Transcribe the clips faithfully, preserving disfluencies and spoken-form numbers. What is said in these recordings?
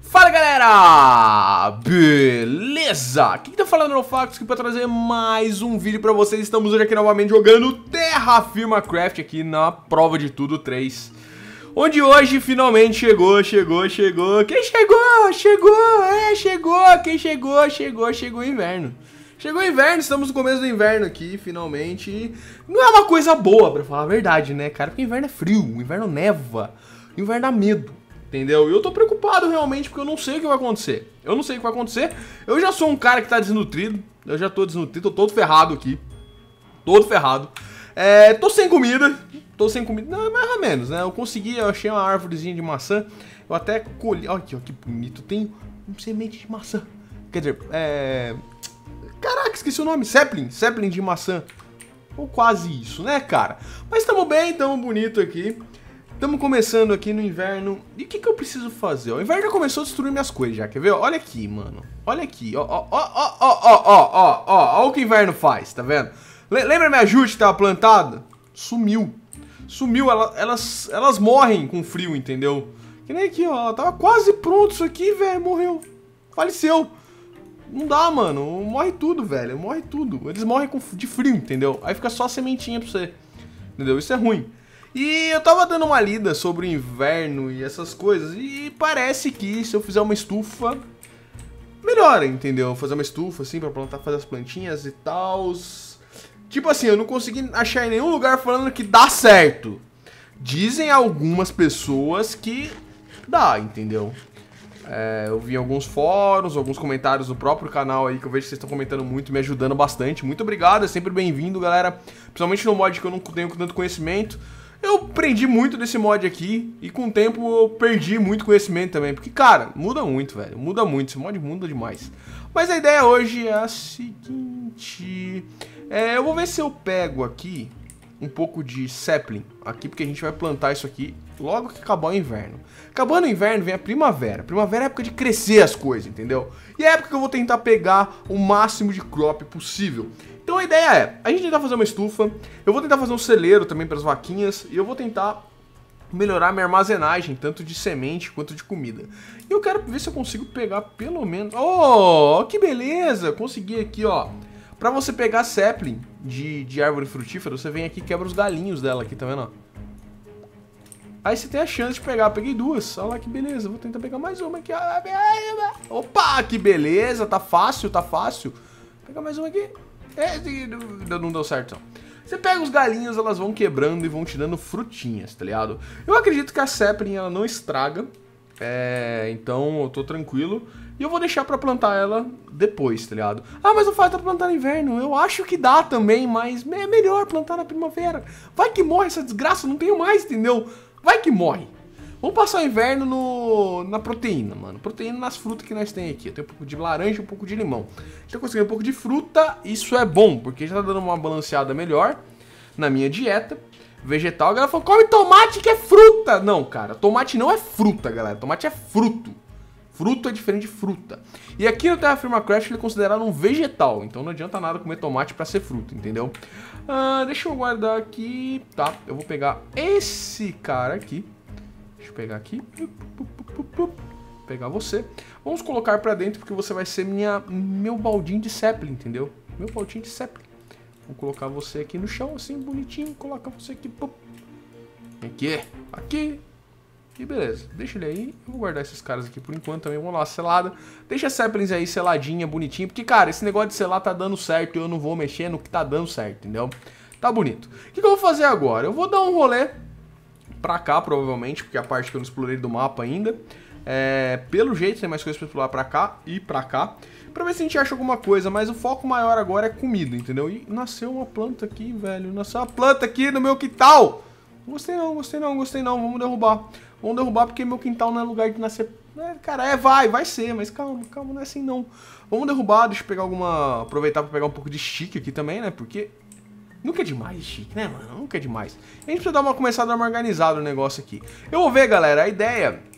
Fala galera, beleza? Aqui que tá falando é o Nofax aqui pra trazer mais um vídeo pra vocês. Estamos hoje aqui novamente jogando Terraforma Craft aqui na prova de tudo três, onde hoje finalmente chegou, chegou, chegou. Quem chegou? Chegou, é, chegou. Quem chegou? Chegou, chegou o inverno. Chegou o inverno, estamos no começo do inverno aqui, finalmente. Não é uma coisa boa, pra falar a verdade, né, cara? Porque o inverno é frio, o inverno neva, o inverno dá medo. Entendeu? E eu tô preocupado realmente porque eu não sei o que vai acontecer. Eu não sei o que vai acontecer. Eu já sou um cara que tá desnutrido. Eu já tô desnutrido, tô todo ferrado aqui. Todo ferrado. É, tô sem comida. Tô sem comida. Não, mais ou menos, né? Eu consegui, eu achei uma árvorezinha de maçã. Eu até colhi. Olha aqui, ó, que bonito. Tem um semente de maçã. Quer dizer, é. Caraca, esqueci o nome. Sapling. Sapling de maçã. Ou quase isso, né, cara? Mas tamo bem, tamo bonito aqui. Estamos começando aqui no inverno. E o que, que eu preciso fazer? O inverno já começou a destruir minhas coisas já, quer ver? Olha aqui, mano. Olha aqui, ó, ó, ó, ó, ó, ó, ó, ó, ó, ó o que o inverno faz, tá vendo? Lembra minha jute que tava plantada? Sumiu. Sumiu, ela, elas, elas morrem com frio, entendeu? Que nem aqui, ó, tava quase pronto isso aqui, velho, morreu. Faleceu. Não dá, mano, morre tudo, velho, morre tudo. Eles morrem com, de frio, entendeu? Aí fica só a sementinha pra você, entendeu? Isso é ruim. E eu tava dando uma lida sobre o inverno e essas coisas, e parece que se eu fizer uma estufa, melhora, entendeu? Fazer uma estufa assim pra plantar, fazer as plantinhas e tal. Tipo assim, eu não consegui achar em nenhum lugar falando que dá certo. Dizem algumas pessoas que dá, entendeu? É, eu vi alguns fóruns, alguns comentários do próprio canal aí, que eu vejo que vocês estão comentando muito, me ajudando bastante. Muito obrigado, é sempre bem-vindo, galera. Principalmente no mod que eu não tenho tanto conhecimento. Eu aprendi muito desse mod aqui e com o tempo eu perdi muito conhecimento também. Porque, cara, muda muito, velho. Muda muito. Esse mod muda demais. Mas a ideia hoje é a seguinte. É, eu vou ver se eu pego aqui um pouco de sapling aqui, porque a gente vai plantar isso aqui logo que acabar o inverno. Acabando o inverno vem a primavera. Primavera é a época de crescer as coisas, entendeu? E é a época que eu vou tentar pegar o máximo de crop possível. Então a ideia é, a gente tentar fazer uma estufa, eu vou tentar fazer um celeiro também para as vaquinhas, e eu vou tentar melhorar minha armazenagem, tanto de semente quanto de comida. E eu quero ver se eu consigo pegar pelo menos... Oh, que beleza! Consegui aqui, ó. Para você pegar sapling de, de árvore frutífera, você vem aqui e quebra os galinhos dela aqui, tá vendo? Aí você tem a chance de pegar. Peguei duas, olha lá que beleza. Vou tentar pegar mais uma aqui. Opa, que beleza, tá fácil, tá fácil. Vou pegar mais uma aqui. É, não deu certo, não. Você pega os galinhos, elas vão quebrando e vão te dando frutinhas, tá ligado? Eu acredito que a sapling, ela não estraga. É, então eu tô tranquilo. E eu vou deixar pra plantar ela depois, tá ligado? Ah, mas o fato de plantar no inverno, eu acho que dá também, mas é melhor plantar na primavera. Vai que morre essa desgraça, não tenho mais, entendeu? Vai que morre. Vamos passar o inverno no, na proteína, mano. Proteína nas frutas que nós temos aqui. Eu tenho um pouco de laranja e um pouco de limão. Já consegui um pouco de fruta, isso é bom, porque já tá dando uma balanceada melhor na minha dieta vegetal. A galera falou, come tomate que é fruta. Não, cara, tomate não é fruta, galera. Tomate é fruto. Fruto é diferente de fruta. E aqui no Terraforma Craft ele é considerado um vegetal. Então não adianta nada comer tomate pra ser fruta, entendeu? Ah, deixa eu guardar aqui. Tá, eu vou pegar esse cara aqui. Deixa eu pegar aqui. Pegar você. Vamos colocar pra dentro porque você vai ser minha, meu baldinho de sapling, entendeu? Meu baldinho de sapling. Vou colocar você aqui no chão, assim, bonitinho. Colocar você aqui. Aqui. Aqui. E beleza. Deixa ele aí. Eu vou guardar esses caras aqui por enquanto também. Vamos lá, selada. Deixa a saplings aí seladinha, bonitinha. Porque, cara, esse negócio de selar tá dando certo. E eu não vou mexer no que tá dando certo, entendeu? Tá bonito. O que, que eu vou fazer agora? Eu vou dar um rolê pra cá, provavelmente, porque é a parte que eu não explorei do mapa ainda. É, pelo jeito, tem mais coisas pra explorar pra cá e pra cá. Pra ver se a gente acha alguma coisa, mas o foco maior agora é comida, entendeu? E nasceu uma planta aqui, velho. Nasceu uma planta aqui no meu quintal. Gostei não, gostei não, gostei não. Vamos derrubar. Vamos derrubar porque meu quintal não é lugar de nascer. É, cara, é, vai, vai ser, mas calma, calma, não é assim não. Vamos derrubar, deixa eu pegar alguma... Aproveitar pra pegar um pouco de chique aqui também, né? Porque... Nunca é demais chique, né, mano? Nunca é demais. A gente precisa dar uma começada a dar uma organizada no negócio aqui. Eu vou ver, galera, a ideia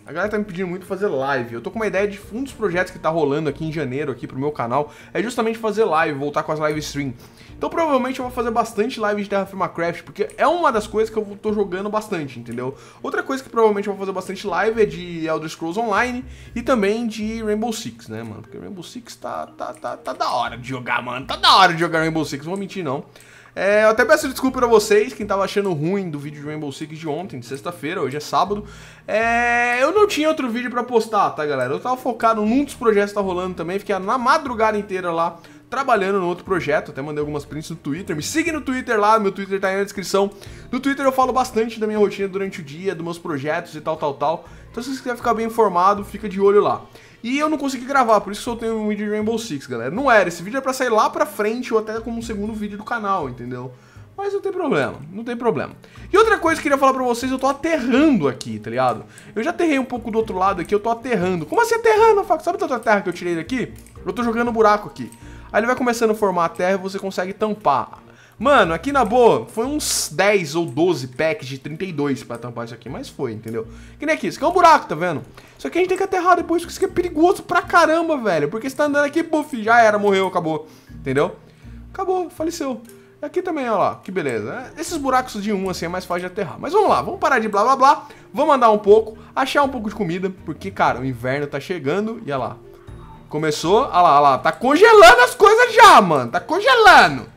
A galera tá me pedindo muito fazer live. Eu tô com uma ideia de um dos projetos que tá rolando aqui em janeiro aqui pro meu canal é justamente fazer live, voltar com as live stream. Então provavelmente eu vou fazer bastante live de Terraforma Craft, porque é uma das coisas que eu tô jogando bastante, entendeu? Outra coisa que provavelmente eu vou fazer bastante live é de Elder Scrolls Online e também de Rainbow Six, né, mano? Porque Rainbow Six tá, tá, tá, tá da hora de jogar, mano. Tá da hora de jogar Rainbow Six, não vou mentir não. É, eu até peço desculpa pra vocês, quem tava achando ruim do vídeo de Rainbow Six de ontem, de sexta-feira, hoje é sábado. É, eu não tinha outro vídeo pra postar, tá, galera? Eu tava focado num dos projetos que tá rolando também, fiquei na madrugada inteira lá, trabalhando no outro projeto, até mandei algumas prints no Twitter. Me siga no Twitter lá, meu Twitter tá aí na descrição. No Twitter eu falo bastante da minha rotina durante o dia, dos meus projetos e tal, tal, tal. Então se você quiser ficar bem informado, fica de olho lá. E eu não consegui gravar, por isso que eu soltei um vídeo de Rainbow Six, galera. Não era, esse vídeo é pra sair lá pra frente ou até como um segundo vídeo do canal, entendeu? Mas não tem problema, não tem problema. E outra coisa que eu queria falar pra vocês, eu tô aterrando aqui, tá ligado? Eu já aterrei um pouco do outro lado aqui, eu tô aterrando. Como assim aterrando, Faco? Sabe tanta terra que eu tirei daqui? Eu tô jogando um buraco aqui. Aí ele vai começando a formar a terra e você consegue tampar. Mano, aqui na boa, foi uns dez ou doze packs de trinta e dois pra tampar isso aqui, mas foi, entendeu? Que nem aqui, isso aqui é um buraco, tá vendo? Isso aqui a gente tem que aterrar depois, porque isso aqui é perigoso pra caramba, velho. Porque você tá andando aqui, puf, já era, morreu, acabou, entendeu? Acabou, faleceu. Aqui também, ó lá, que beleza. Esses buracos de um, assim, é mais fácil de aterrar. Mas vamos lá, vamos parar de blá blá blá. Vamos andar um pouco, achar um pouco de comida, porque, cara, o inverno tá chegando e olha lá. Começou, olha lá, olha lá, tá congelando as coisas já, mano, tá congelando.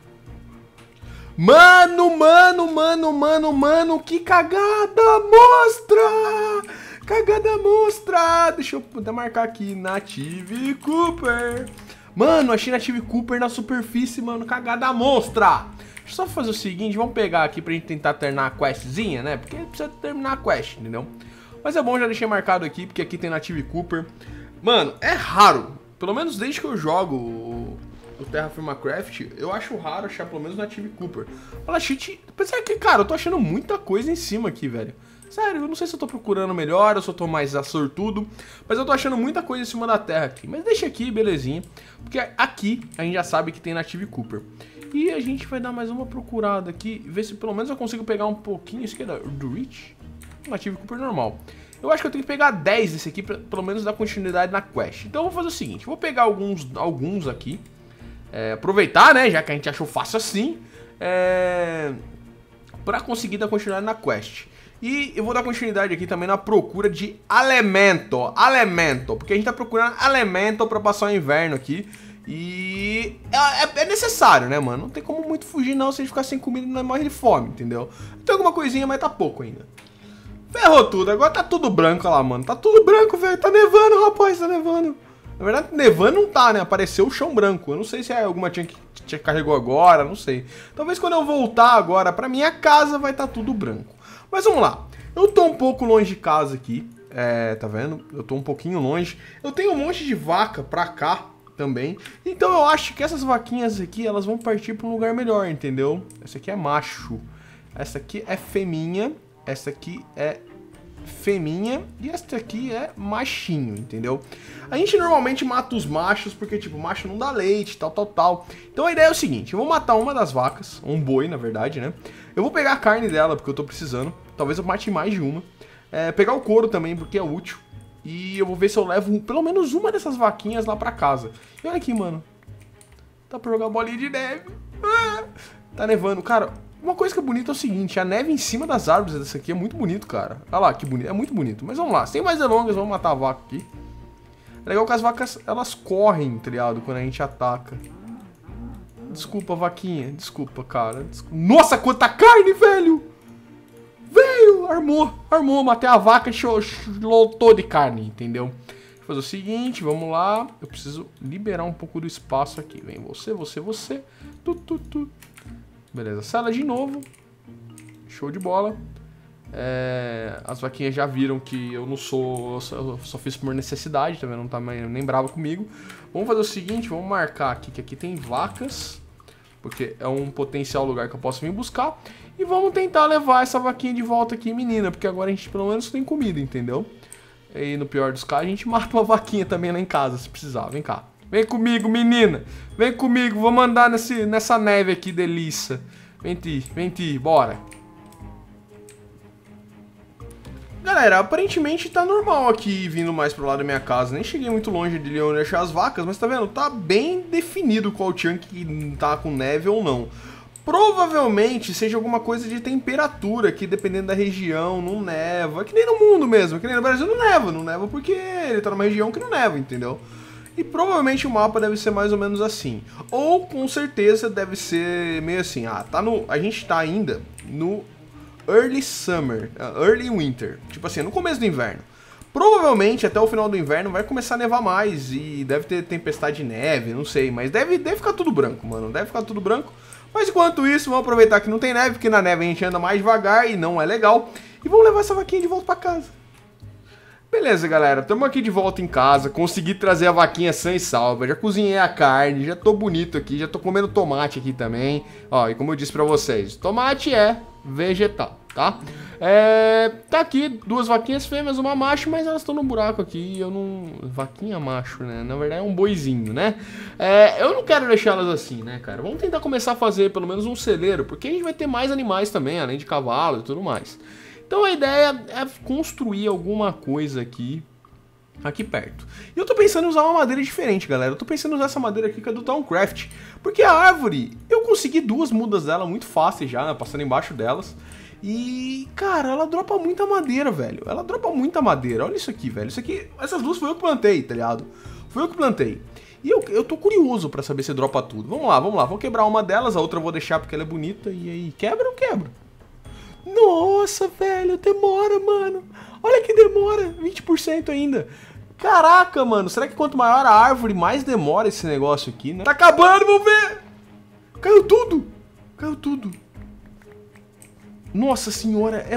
Mano, mano, mano, mano, mano, que cagada monstra! Cagada monstra! Deixa eu até marcar aqui, Native Cooper. Mano, achei Native Cooper na superfície, mano, cagada monstra! Deixa eu só fazer o seguinte, vamos pegar aqui pra gente tentar terminar a questzinha, né? Porque precisa terminar a quest, entendeu? Mas é bom, já deixei marcado aqui, porque aqui tem Native Cooper. Mano, é raro, pelo menos desde que eu jogo o, o Terraforma Craft, eu acho raro achar pelo menos Native Cooper. Fala, cheat, apesar que, cara, eu tô achando muita coisa em cima aqui, velho. Sério, eu não sei se eu tô procurando melhor ou se eu tô mais sortudo, mas eu tô achando muita coisa em cima da terra aqui. Mas deixa aqui, belezinha, porque aqui a gente já sabe que tem Native Cooper. E a gente vai dar mais uma procurada aqui, ver se pelo menos eu consigo pegar um pouquinho. Isso aqui é do Reach? Native Cooper normal. Eu acho que eu tenho que pegar dez desse aqui pra pelo menos dar continuidade na quest. Então eu vou fazer o seguinte, eu vou pegar alguns, alguns aqui, é, aproveitar, né, já que a gente achou fácil assim, é, pra conseguir dar continuidade na quest. E eu vou dar continuidade aqui também na procura de alimento, alimento, porque a gente tá procurando alimento pra passar o inverno aqui. E é, é necessário, né, mano? Não tem como muito fugir não, se a gente ficar sem comida não morre de fome, entendeu? Tem alguma coisinha, mas tá pouco ainda. Ferrou tudo, agora tá tudo branco lá, mano. Tá tudo branco, velho, tá nevando, rapaz, tá nevando. Na verdade, nevando não tá, né? Apareceu o chão branco. Eu não sei se é alguma tinha que tinha carregou agora, não sei. Talvez quando eu voltar agora pra minha casa vai tá tudo branco. Mas vamos lá, eu tô um pouco longe de casa aqui, é, tá vendo? Eu tô um pouquinho longe. Eu tenho um monte de vaca pra cá também. Então eu acho que essas vaquinhas aqui, elas vão partir pra um lugar melhor, entendeu? Essa aqui é macho, essa aqui é feminha, essa aqui é feminha e esta aqui é machinho, entendeu? A gente normalmente mata os machos porque, tipo, macho não dá leite, tal, tal, tal. Então a ideia é o seguinte, eu vou matar uma das vacas, um boi, na verdade, né? Eu vou pegar a carne dela porque eu tô precisando, talvez eu mate mais de uma. É, pegar o couro também porque é útil. E eu vou ver se eu levo pelo menos uma dessas vaquinhas lá pra casa. E olha aqui, mano. Dá pra jogar bolinha de neve. Ah, tá nevando, cara. Uma coisa que é bonita é o seguinte, a neve em cima das árvores dessa aqui é muito bonito, cara. Olha lá, que bonito, é muito bonito. Mas vamos lá, sem mais delongas, vamos matar a vaca aqui. É legal que as vacas, elas correm, tá ligado? Quando a gente ataca. Desculpa, vaquinha, desculpa, cara. Desculpa. Nossa, quanta carne, velho! Veio, armou, armou, matei a vaca e lotou de carne, entendeu? Vou fazer o seguinte, vamos lá. Eu preciso liberar um pouco do espaço aqui. Vem você, você, você. Tu, tu, tu. Beleza, sela de novo. Show de bola. É, as vaquinhas já viram que eu não sou... Eu só, eu só fiz por necessidade, também não tá nem brava comigo. Vamos fazer o seguinte, vamos marcar aqui que aqui tem vacas, porque é um potencial lugar que eu posso vir buscar. E vamos tentar levar essa vaquinha de volta aqui, menina, porque agora a gente pelo menos tem comida, entendeu? E no pior dos casos, a gente mata uma vaquinha também lá em casa, se precisar. Vem cá. Vem comigo, menina. Vem comigo, vamos andar nesse, nessa neve aqui, delícia. Vem ti, vem ti, bora. Galera, aparentemente tá normal aqui, vindo mais pro lado da minha casa. Nem cheguei muito longe de onde achar as vacas, mas tá vendo? Tá bem definido qual chunk que tá com neve ou não. Provavelmente seja alguma coisa de temperatura, que dependendo da região não neva. Que nem no mundo mesmo, que nem no Brasil não neva. Não neva porque ele tá numa região que não neva, entendeu? E provavelmente o mapa deve ser mais ou menos assim. Ou com certeza deve ser meio assim, ah, tá no, a gente tá ainda no Early Summer, uh, Early Winter, tipo assim, no começo do inverno. Provavelmente até o final do inverno vai começar a nevar mais e deve ter tempestade de neve, não sei, mas deve, deve ficar tudo branco, mano, deve ficar tudo branco. Mas enquanto isso, vamos aproveitar que não tem neve, porque na neve a gente anda mais devagar e não é legal. E vamos levar essa vaquinha de volta pra casa. Beleza, galera, estamos aqui de volta em casa, consegui trazer a vaquinha sã e salva, já cozinhei a carne, já tô bonito aqui, já tô comendo tomate aqui também. Ó, e como eu disse pra vocês, tomate é vegetal, tá? É, tá aqui duas vaquinhas fêmeas, uma macho, mas elas estão no buraco aqui e eu não... Vaquinha macho, né? Na verdade é um boizinho, né? É, eu não quero deixá-las assim, né, cara? Vamos tentar começar a fazer pelo menos um celeiro, porque a gente vai ter mais animais também, além de cavalo e tudo mais. Então a ideia é construir alguma coisa aqui, aqui perto. E eu tô pensando em usar uma madeira diferente, galera. Eu tô pensando em usar essa madeira aqui que é do Towncraft. Porque a árvore, eu consegui duas mudas dela muito fáceis já, né, passando embaixo delas. E, cara, ela dropa muita madeira, velho. Ela dropa muita madeira. Olha isso aqui, velho. Isso aqui, essas duas foi eu que plantei, tá ligado? Foi eu que plantei. E eu, eu tô curioso pra saber se dropa tudo. Vamos lá, vamos lá. Vou quebrar uma delas, a outra eu vou deixar porque ela é bonita. E aí, quebra ou quebra? Nossa, velho, demora, mano. Olha que demora, vinte por cento ainda. Caraca, mano, será que quanto maior a árvore, mais demora esse negócio aqui, né? Tá acabando, vamos ver. Caiu tudo. Caiu tudo. Nossa senhora, é...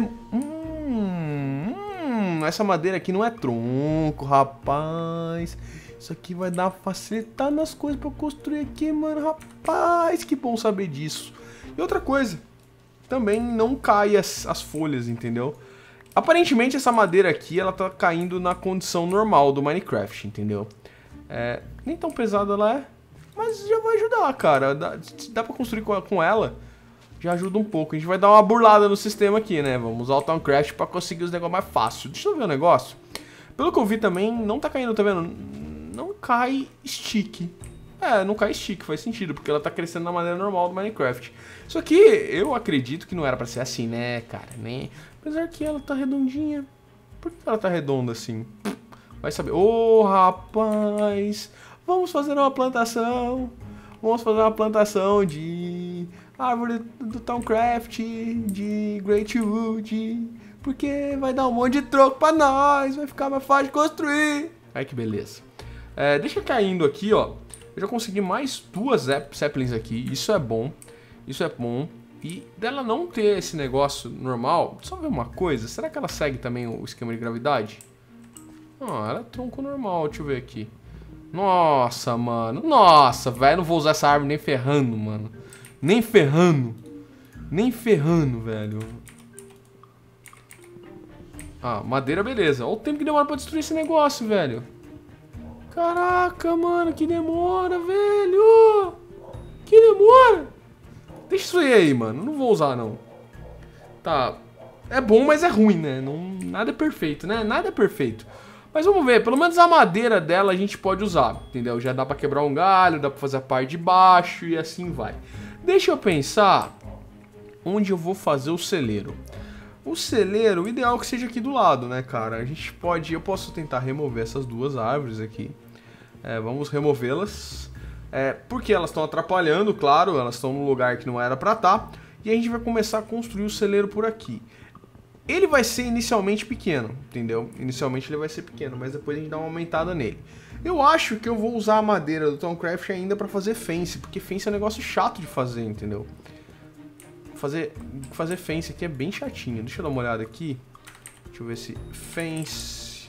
Hum, hum, essa madeira aqui não é tronco, rapaz. Isso aqui vai dar uma facilitada nas coisas pra eu construir aqui, mano. Rapaz, que bom saber disso. E outra coisa, também não cai as, as folhas, entendeu? Aparentemente essa madeira aqui, ela tá caindo na condição normal do Minecraft, entendeu? É, nem tão pesada ela é, mas já vai ajudar, cara. Dá, dá pra construir com, com ela, já ajuda um pouco. A gente vai dar uma burlada no sistema aqui, né? Vamos usar o Towncraft pra conseguir os negócios mais fácil. Deixa eu ver um negócio. Pelo que eu vi também, não tá caindo, tá vendo? Não cai stick. É, não cai stick, faz sentido, porque ela tá crescendo na maneira normal do Minecraft. Isso aqui, eu acredito que não era pra ser assim, né, cara? Né? Apesar que ela tá redondinha. Por que ela tá redonda assim? Vai saber. Ô, oh, rapaz! Vamos fazer uma plantação. Vamos fazer uma plantação de árvore do Towncraft, de Great Wood. Porque vai dar um monte de troco pra nós. Vai ficar mais fácil de construir. Ai, que beleza. É, deixa caindo aqui, ó. Eu já consegui mais duas saplings aqui, isso é bom, isso é bom. E dela não ter esse negócio normal, só ver uma coisa, será que ela segue também o esquema de gravidade? Ah, ela é tronco normal, deixa eu ver aqui. Nossa, mano, nossa, velho, não vou usar essa árvore nem ferrando, mano. Nem ferrando, nem ferrando, velho. Ah, madeira, beleza. Olha o tempo que demora pra destruir esse negócio, velho. Caraca, mano, que demora, velho! Que demora! Deixa isso aí, mano. Não vou usar, não. Tá. É bom, mas é ruim, né? Não, nada é perfeito, né? Nada é perfeito. Mas vamos ver. Pelo menos a madeira dela a gente pode usar, entendeu? Já dá pra quebrar um galho, dá pra fazer a parte de baixo e assim vai. Deixa eu pensar onde eu vou fazer o celeiro. O celeiro, o ideal é que seja aqui do lado, né, cara? A gente pode... Eu posso tentar remover essas duas árvores aqui. É, vamos removê-las. É, porque elas estão atrapalhando, claro. Elas estão num lugar que não era pra estar. E a gente vai começar a construir o celeiro por aqui. Ele vai ser inicialmente pequeno, entendeu? Inicialmente ele vai ser pequeno, mas depois a gente dá uma aumentada nele. Eu acho que eu vou usar a madeira do Towncraft ainda pra fazer fence. Porque fence é um negócio chato de fazer, entendeu? Fazer, fazer fence aqui é bem chatinho. Deixa eu dar uma olhada aqui. Deixa eu ver se... Fence...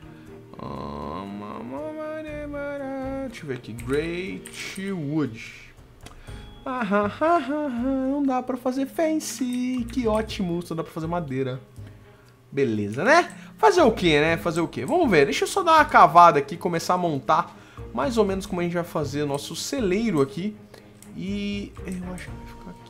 Deixa eu ver aqui. Great Wood. Não dá pra fazer fence. Que ótimo. Só dá pra fazer madeira. Beleza, né? Fazer o que, né? Fazer o que? Vamos ver. Deixa eu só dar uma cavada aqui. Começar a montar mais ou menos como a gente vai fazer o nosso celeiro aqui. E eu acho que vai ficar aqui.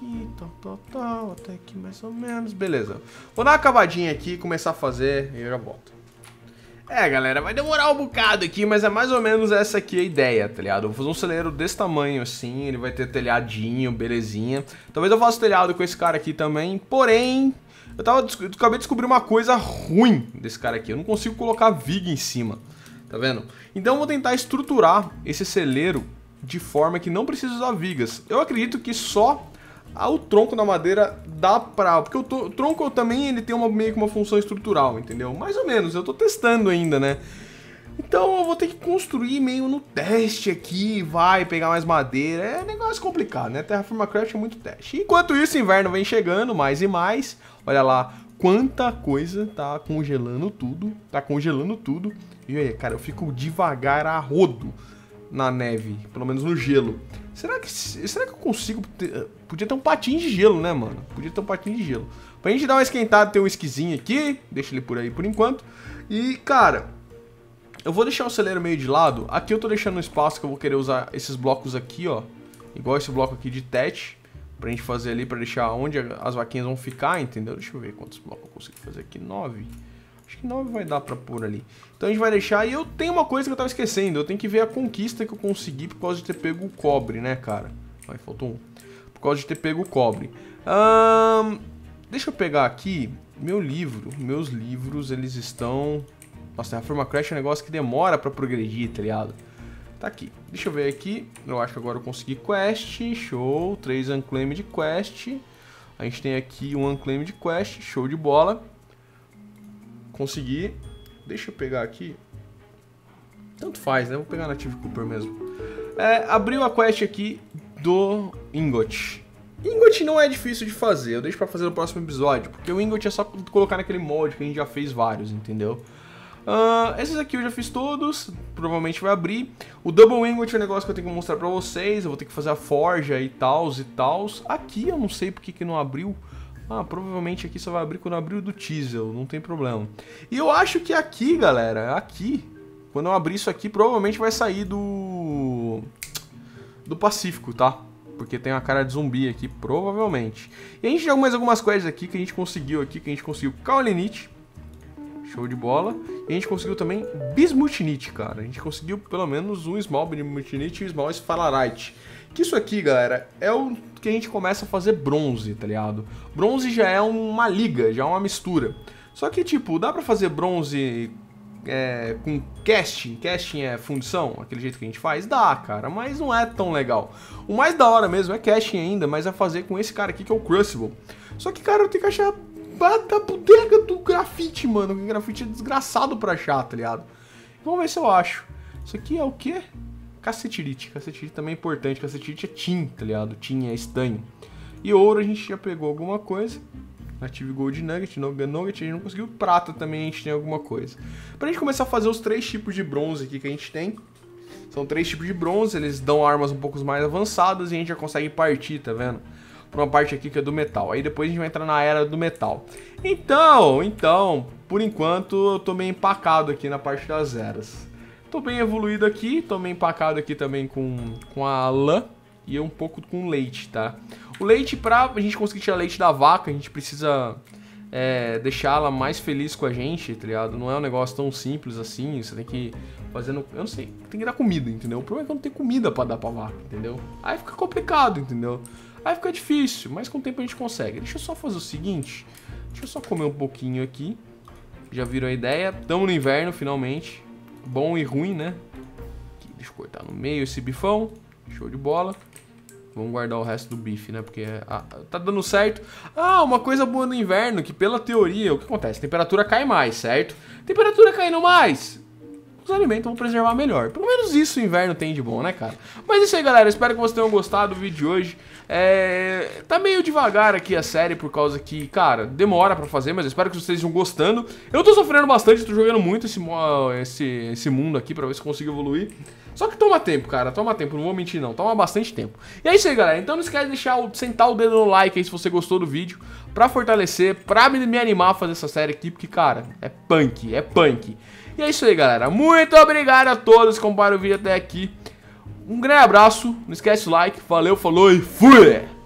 aqui, tal, tal, tal, até aqui mais ou menos. Beleza. Vou dar uma cavadinha aqui, começar a fazer e eu já volto. É, galera, vai demorar um bocado aqui, mas é mais ou menos essa aqui a ideia, tá ligado? Eu vou fazer um celeiro desse tamanho assim, ele vai ter telhadinho, belezinha. Talvez eu faça telhado com esse cara aqui também, porém, eu, tava, eu acabei de descobrir uma coisa ruim desse cara aqui. Eu não consigo colocar viga em cima, tá vendo? Então eu vou tentar estruturar esse celeiro de forma que não precisa usar vigas. Eu acredito que só o tronco da madeira dá pra... Porque o, o tronco também ele tem uma, meio que uma função estrutural, entendeu? Mais ou menos, eu tô testando ainda, né? Então eu vou ter que construir meio no teste aqui, vai pegar mais madeira. É negócio complicado, né? Terraforma Craft é muito teste. Enquanto isso, o inverno vem chegando mais e mais. Olha lá quanta coisa tá congelando tudo. Tá congelando tudo. E aí, cara, eu fico devagar a rodo na neve, pelo menos no gelo. Será que, será que eu consigo ter, podia ter um patinho de gelo, né, mano? Podia ter um patinho de gelo. Pra gente dar uma esquentada, ter um esquisinho aqui. Deixa ele por aí por enquanto. E, cara, eu vou deixar o celeiro meio de lado. Aqui eu tô deixando um espaço que eu vou querer usar esses blocos aqui, ó. Igual esse bloco aqui de tete. Pra gente fazer ali, pra deixar onde as vaquinhas vão ficar, entendeu? Deixa eu ver quantos blocos eu consigo fazer aqui. Nove. Acho que nove vai dar pra pôr ali. Então a gente vai deixar. E eu tenho uma coisa que eu tava esquecendo. Eu tenho que ver a conquista que eu consegui por causa de ter pego o cobre, né, cara? Vai, faltou um. Por causa de ter pego o cobre. Hum, deixa eu pegar aqui meu livro. Meus livros, eles estão... Nossa, Terraforma Craft é um negócio que demora pra progredir, tá ligado? Tá aqui. Deixa eu ver aqui. Eu acho que agora eu consegui quest. Show. Três unclaimed quest. A gente tem aqui um unclaimed quest. Show de bola. Consegui. Deixa eu pegar aqui. Tanto faz, né? Vou pegar Native Cooper mesmo. É, abriu a quest aqui do Ingot. Ingot não é difícil de fazer. Eu deixo pra fazer no próximo episódio. Porque o Ingot é só colocar naquele molde que a gente já fez vários, entendeu? Uh, esses aqui eu já fiz todos. Provavelmente vai abrir. O Double Ingot é um negócio que eu tenho que mostrar pra vocês. Eu vou ter que fazer a forja e tals e tals. Aqui eu não sei porque que não abriu. Ah, provavelmente aqui só vai abrir quando abrir o do Teasel, não tem problema. E eu acho que aqui, galera, aqui, quando eu abrir isso aqui, provavelmente vai sair do... do Pacífico, tá? Porque tem uma cara de zumbi aqui, provavelmente. E a gente já mais algumas quests aqui que a gente conseguiu aqui, que a gente conseguiu Kaolinite. Show de bola. E a gente conseguiu também Bismutinite, cara. A gente conseguiu pelo menos um Small Bismutinite e um Small Sphalerite. Que isso aqui, galera, é o que a gente começa a fazer bronze, tá ligado? Bronze já é uma liga, já é uma mistura. Só que, tipo, dá pra fazer bronze é, com casting? Casting é fundição? Aquele jeito que a gente faz? Dá, cara, mas não é tão legal. O mais da hora mesmo é casting ainda, mas é fazer com esse cara aqui que é o Crucible. Só que, cara, eu tenho que achar da bodega do grafite, mano. O grafite é desgraçado pra achar, tá ligado? Vamos ver se eu acho. Isso aqui é o quê? Cacetirite. Cacetirite também é importante. Cacetirite é tin, tá ligado? Tin é estanho. E ouro a gente já pegou alguma coisa. Native Gold Nugget, Nugget, Nugget, a gente não conseguiu. Prata também a gente tem alguma coisa. Pra gente começar a fazer os três tipos de bronze aqui que a gente tem. São três tipos de bronze, eles dão armas um pouco mais avançadas e a gente já consegue partir, tá vendo? Pra uma parte aqui que é do metal. Aí depois a gente vai entrar na era do metal. Então, então, por enquanto eu tô meio empacado aqui na parte das eras. Tô bem evoluído aqui, tô meio empacado aqui também com, com a lã e um pouco com leite, tá? O leite, pra a gente conseguir tirar leite da vaca, a gente precisa é, deixá-la mais feliz com a gente, tá ligado? Não é um negócio tão simples assim, você tem que fazendo, eu não sei, tem que dar comida, entendeu? O problema é que eu não tenho comida pra dar pra vaca, entendeu? Aí fica complicado, entendeu? Aí fica difícil, mas com o tempo a gente consegue. Deixa eu só fazer o seguinte, deixa eu só comer um pouquinho aqui. Já viram a ideia? Tamo no inverno, finalmente. Bom e ruim, né? Aqui, deixa eu cortar no meio esse bifão. Show de bola. Vamos guardar o resto do bife, né? Porque ah, tá dando certo. Ah, uma coisa boa no inverno, que pela teoria, o que acontece? A temperatura cai mais, certo? Temperatura caindo mais, os alimentos vão preservar melhor. Pelo menos isso o inverno tem de bom, né, cara? Mas é isso aí, galera. Espero que vocês tenham gostado do vídeo de hoje. É... Tá meio devagar aqui a série, por causa que, cara, demora pra fazer, mas eu espero que vocês estejam gostando. Eu tô sofrendo bastante, tô jogando muito esse, esse, esse mundo aqui pra ver se eu consigo evoluir. Só que toma tempo, cara, toma tempo, não vou mentir não, toma bastante tempo. E é isso aí, galera, então não esquece de deixar, sentar o dedo no like aí se você gostou do vídeo, pra fortalecer, pra me, me animar a fazer essa série aqui, porque, cara, é punk, é punk. E é isso aí, galera, muito obrigado a todos que acompanharam o vídeo até aqui. Um grande abraço, não esquece o like, valeu, falou e fui!